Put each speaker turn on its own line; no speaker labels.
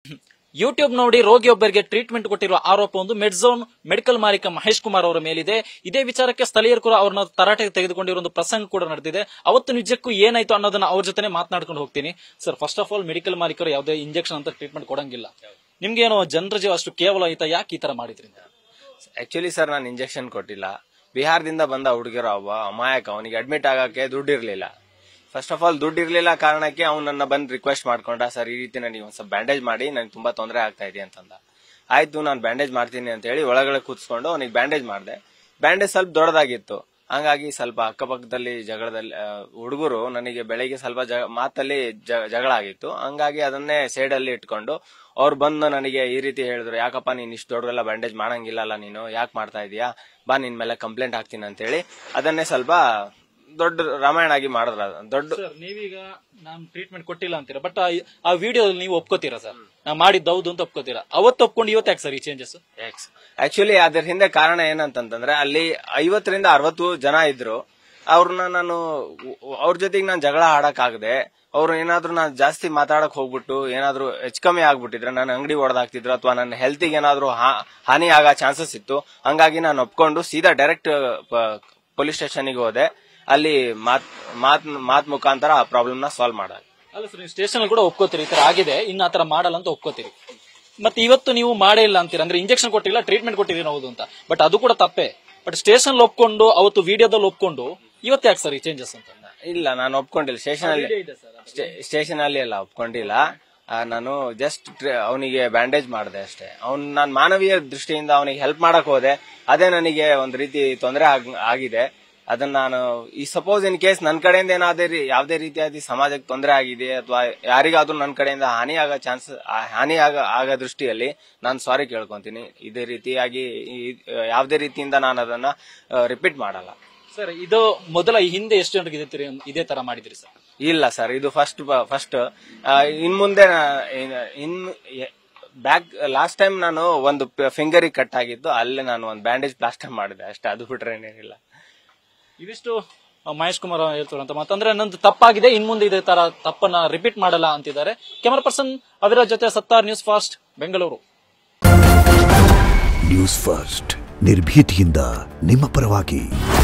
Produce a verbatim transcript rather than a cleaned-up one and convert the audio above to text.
YouTube ನೋಡಿ ರೋಗಿಯೊಬ್ಬರಿಗೆ treatment ಕೊಟ್ಟಿರುವ ಆರೋಪ ಒಂದು ಮೆಡ್ಝೋನ್ ಮೆಡಿಕಲ್ ಮಾಲೀಕ ಮಹೇಶ್ ಕುಮಾರ್ ಅವರ ಮೇಲಿದೆ. ಇದೇ ವಿಚಾರಕ್ಕೆ ಸ್ಥಳೀಯರು ಕೂಡ ಅವ್ರನ್ನ ತರಾಟೆಗೆ ತೆಗೆದುಕೊಂಡಿರುವ ಒಂದು ಪ್ರಸಂಗ ಕೂಡ ನಡೆದಿದೆ. ಅವತ್ತು ನಿಜಕ್ಕೂ ಏನಾಯ್ತು ಅನ್ನೋದನ್ನ ಅವ್ರ ಜೊತೆ ಮಾತನಾಡ್ಕೊಂಡು ಹೋಗ್ತೀನಿ. Sir, first of all medical ಮಾಲೀಕರು ಯಾವುದೇ ಇಂಜೆಕ್ಷನ್ ಅಂತ ಟ್ರೀಟ್ಮೆಂಟ್ ಕೊಡಂಗಿಲ್ಲ. ನಿಮ್ಗೇನೋ ಜನರ ಜೀವ ಅಷ್ಟು ಕೇವಲ ಆಯ್ತಾ, ಯಾಕೆ ಈ ತರ ಮಾಡಿದ್ರಿ?
ಆಕ್ಚುಲಿ ಸರ್, ನಾನು ಇಂಜೆಕ್ಷನ್ ಕೊಟ್ಟಿಲ್ಲ. ಬಿಹಾರದಿಂದ ಬಂದ ಹುಡುಗಿರೋ ಒಬ್ಬ ಅಮಾಯಕ, ಅವನಿಗೆ ಅಡ್ಮಿಟ್ ಆಗಕ್ಕೆ ದುಡ್ಡು ಇರ್ಲಿಲ್ಲ. ಫಸ್ಟ್ ಆಫ್ ಆಲ್ ದುಡ್ಡು ಇರ್ಲಿಲ್ಲ ಕಾರಣಕ್ಕೆ ಅವ್ನು ನನ್ನ ಬಂದು ರಿಕ್ವೆಸ್ಟ್ ಮಾಡ್ಕೊಂಡ, ಸರ್ ಈ ರೀತಿ ನನಗೆ ಒಂದ್ ಸ್ವಲ್ಪ ಬ್ಯಾಂಡೇಜ್ ಮಾಡಿ, ನನಗೆ ತುಂಬಾ ತೊಂದರೆ ಆಗ್ತಾ ಇದೆ ಅಂತಂದ. ಆಯ್ತು, ನಾನು ಬ್ಯಾಂಡೇಜ್ ಮಾಡ್ತೀನಿ ಅಂತ ಹೇಳಿ ಒಳಗಡೆ ಕೂತ್ಕೊಂಡು ಅವನಿಗೆ ಬ್ಯಾಂಡೇಜ್ ಮಾಡಿದೆ. ಬ್ಯಾಂಡೇಜ್ ಸ್ವಲ್ಪ ದೊಡ್ಡದಾಗಿತ್ತು, ಹಂಗಾಗಿ ಸ್ವಲ್ಪ ಅಕ್ಕಪಕ್ಕದಲ್ಲಿ ಜಗಳದಲ್ಲಿ ಹುಡುಗರು ನನಗೆ ಬೆಳಿಗ್ಗೆ ಸ್ವಲ್ಪ ಮಾತಲ್ಲಿ ಜಗಳ ಆಗಿತ್ತು. ಹಂಗಾಗಿ ಅದನ್ನೇ ಸೈಡ್ ಅಲ್ಲಿ ಇಟ್ಕೊಂಡು ಅವ್ರು ಬಂದು ನನಗೆ ಈ ರೀತಿ ಹೇಳಿದ್ರು, ಯಾಕಪ್ಪ ನೀನ್ ಇಷ್ಟು ದೊಡ್ಡದೆಲ್ಲ ಬ್ಯಾಂಡೇಜ್ ಮಾಡಂಗಿಲ್ಲಲ್ಲ, ನೀನು ಯಾಕೆ ಮಾಡ್ತಾ ಇದೀಯಾ, ಬಾ ನಿನ್ ಮೇಲೆ ಕಂಪ್ಲೇಂಟ್ ಹಾಕ್ತೀನಿ ಅಂತ ಹೇಳಿ ಅದನ್ನೇ ಸ್ವಲ್ಪ ದೊಡ್ಡ ರಾಮಾಯಣ ಆಗಿ ಮಾಡಿದ್ರ. ದೊಡ್ಡ
ನೀವೀಗ ನಾನು ಟ್ರೀಟ್ಮೆಂಟ್ ಕೊಟ್ಟಿಲ್ಲ ಅಂತೀರಾ, ಬಟ್ ಆ ವಿಡಿಯೋದಲ್ಲಿ ನೀವು ಒಪ್ಕೋತೀರಾ ಸರ್, ನಾ ಮಾಡಿದ್ದೌದು ಅಂತ ಒಪ್ಕೋತೀರಾ? ಅವತ್ತು ಒಪ್ಕೊಂಡು ಇವತ್ತು ಯಾಕೆ ಸರ್ ಈ ಚೇಂಜಸ್?
ಆಕ್ಚುಲಿ ಅದ್ರ ಹಿಂದೆ ಕಾರಣ ಏನಂತಂದ್ರೆ, ಅಲ್ಲಿ ಐವತ್ತರಿಂದ ಅರವತ್ತು ಜನ ಇದ್ರು. ಅವ್ರನ್ನ ನಾನು ಅವ್ರ ಜೊತೆಗೆ ನಾನು ಜಗಳ ಆಡಕ್ ಆಗದೆ, ಅವ್ರು ಏನಾದ್ರು ನಾನು ಜಾಸ್ತಿ ಮಾತಾಡಕ್ ಹೋಗ್ಬಿಟ್ಟು ಏನಾದ್ರು ಹೆಚ್ಚು ಕಮ್ಮಿ ಆಗ್ಬಿಟ್ಟಿದ್ರೆ ನನ್ನ ಅಂಗಡಿ ಹೊಡೆದಾಕ್ತಿದ್ರು ಅಥವಾ ನನ್ನ ಹೆಲ್ತಿಗೆ ಏನಾದ್ರು ಹಾನಿ ಆಗೋ ಚಾನ್ಸಸ್ ಇತ್ತು. ಹಂಗಾಗಿ ನಾನು ಒಪ್ಕೊಂಡು ಸೀದಾ ಡೈರೆಕ್ಟ್ ಪೊಲೀಸ್ ಸ್ಟೇಷನ್ಗೆ ಹೋದೆ. ಅಲ್ಲಿ ಮಾತ್ ಮಾತ್ ಮಾತ್ ಮುಖಾಂತರ ಆ ಪ್ರಾಬ್ಲಮ್ ನ ಸಾಲ್ವ್ ಮಾಡ.
ಅಲ್ಲ ಸರ್, ನೀವು ಸ್ಟೇಷನ್ ಕೂಡ ಒಪ್ಕೋತೀರಿ ಈ ತರ ಆಗಿದೆ, ಇನ್ನು ಆತರ ಮಾಡಲ್ಲ ಅಂತ ಒಪ್ಕೋತೀರಿ. ಮತ್ತೆ ಇವತ್ತು ನೀವು ಮಾಡೇ ಇಲ್ಲ ಅಂತೀರ, ಅಂದ್ರೆ ಇಂಜೆಕ್ಷನ್ ಕೊಟ್ಟಿಲ್ಲ, ಟ್ರೀಟ್ಮೆಂಟ್ ಕೊಟ್ಟಿದ್ದೀರಿ ಹೌದು ಅಂತ, ಬಟ್ ಅದು ಕೂಡ ತಪ್ಪೇ. ಬಟ್ ಸ್ಟೇಷನ್ ಒಪ್ಕೊಂಡು ಅವತ್ತು ವಿಡಿಯೋದಲ್ಲಿ ಒಪ್ಕೊಂಡು ಇವತ್ತು ಯಾಕೆ ಸರ್ ಈ ಚೇಂಜಸ್ ಅಂತ?
ಇಲ್ಲ, ನಾನು ಒಪ್ಕೊಂಡಿಲ್ಲ. ಸ್ಟೇಷನ್ ಅಲ್ಲಿ ಸ್ಟೇಷನ್ ಅಲ್ಲಿ ಎಲ್ಲ ಒಪ್ಕೊಂಡಿಲ್ಲ. ನಾನು ಜಸ್ಟ್ ಅವನಿಗೆ ಬ್ಯಾಂಡೇಜ್ ಮಾಡಿದೆ ಅಷ್ಟೇ. ಅವ್ನ್ ನಾನು ಮಾನವೀಯ ದೃಷ್ಟಿಯಿಂದ ಅವನಿಗೆ ಹೆಲ್ಪ್ ಮಾಡಕ್ ಹೋದೆ, ಅದೇ ನನಗೆ ಒಂದ್ ರೀತಿ ತೊಂದರೆ ಆಗಿದೆ. ಅದನ್ನ ನಾನು ಈ ಸಪೋಸ್ ಇನ್ ಕೇಸ್ ನನ್ನ ಕಡೆಯಿಂದ ಏನಾದ್ರೂ ಯಾವುದೇ ರೀತಿಯಾದ ಸಮಾಜಕ್ಕೆ ತೊಂದರೆ ಆಗಿದೆ ಅಥವಾ ಯಾರಿಗಾದ್ರೂ ನನ್ನ ಕಡೆಯಿಂದ ಹಾನಿ ಆಗೋ ಚಾನ್ಸ್ ಹಾನಿ ಆಗ ಆಗೋ ದೃಷ್ಟಿಯಲ್ಲಿ ನಾನು ಸಾರಿ ಕೇಳ್ಕೊಂತೀನಿ. ಇದೇ ರೀತಿಯಾಗಿ ಯಾವುದೇ ರೀತಿಯಿಂದ ನಾನು ಅದನ್ನ ರಿಪೀಟ್ ಮಾಡಲ್ಲ
ಸರ್. ಇದು ಮೊದಲ ಹಿಂದೆ ಎಷ್ಟು ಜನರಿಗೆ ಇದೇ ತರ ಮಾಡಿದ್ರಿ ಸರ್?
ಇಲ್ಲ ಸರ್, ಇದು ಫಸ್ಟ್ ಫಸ್ಟ್ ಇನ್ ಮುಂದೆ ಇನ್ ಬ್ಯಾಕ್ ಲಾಸ್ಟ್ ಟೈಮ್ ನಾನು ಒಂದು ಫಿಂಗರಿಗೆ ಕಟ್ ಆಗಿದ್ದು, ಅಲ್ಲೇ ನಾನು ಒಂದು ಬ್ಯಾಂಡೇಜ್ ಪ್ಲಾಸ್ಟರ್ ಮಾಡಿದೆ ಅಷ್ಟೇ, ಅದು ಬಿಟ್ರೆ ಏನೇನಿಲ್ಲ.
ಇವಿಷ್ಟು ಮಹೇಶ್ ಕುಮಾರ್ ಹೇಳ್ತಾರೆ ಅಂತ ಮಾತಂದ್ರೆ, ನಂದು ತಪ್ಪಾಗಿದೆ, ಇನ್ ಮುಂದೆ ಇದೇ ತರ ತಪ್ಪನ್ನ ರಿಪೀಟ್ ಮಾಡಲ್ಲ ಅಂತಿದ್ದಾರೆ. ಕ್ಯಾಮರಾ ಪರ್ಸನ್ ಅವಿರಾಜ್ ಜೊತೆ Sattar, News First, Bengaluru.
News First, ನಿರ್ಭೀತಿಯಿಂದ ನಿಮ್ಮ ಪರವಾಗಿ.